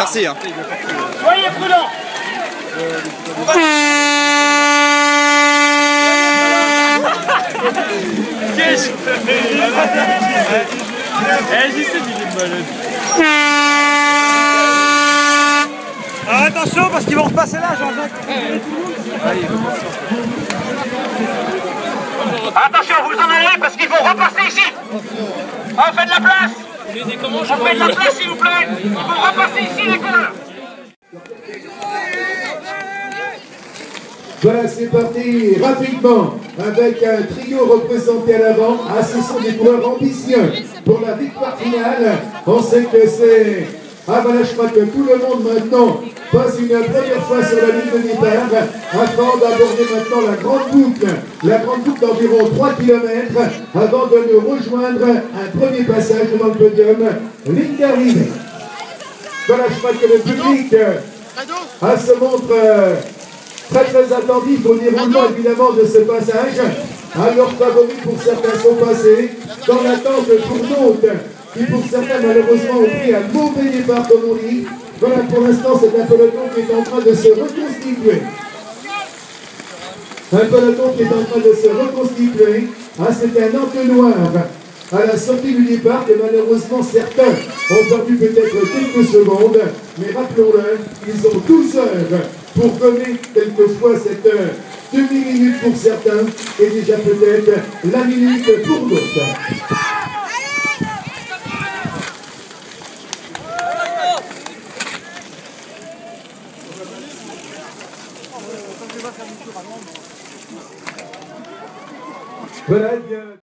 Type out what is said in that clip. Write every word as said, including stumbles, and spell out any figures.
Merci. Hein. Soyez prudents. Qu'est-ce que alors attention parce qu'ils vont repasser là, Jean-Jacques. Attention, vous en allez parce qu'ils vont repasser ici. On fait de la place. On fait de la place s'il vous plaît. Ils vont repasser ici les coureurs. Voilà, c'est parti rapidement avec un trio représenté à l'avant. Ah, ce sont des coureurs ambitieux pour la victoire finale. On sait que c'est... Ah voilà, je crois que tout le monde maintenant passe une première fois sur la ligne de départ avant d'aborder maintenant la grande boucle. La grande boucle d'environ trois kilomètres avant de nous rejoindre un premier passage devant le podium. Ligne d'arrivée. Voilà, je crois que le public ah, se montre euh, très très attentif au déroulement évidemment de ce passage. Alors favoris pour certains sont passés, dans l'attente pour d'autres qui pour certains malheureusement ont pris un mauvais départ comme on dit. Voilà, pour l'instant c'est un peloton qui est en train de se reconstituer. Un peloton qui est en train de se reconstituer. Ah, c'est un entonnoir à la sortie du départ que malheureusement certains ont perdu peut-être quelques secondes, mais rappelons-le, ils ont douze heures pour gommer quelquefois cette demi-minute pour certains et déjà peut-être la minute pour d'autres. Voilà, bien.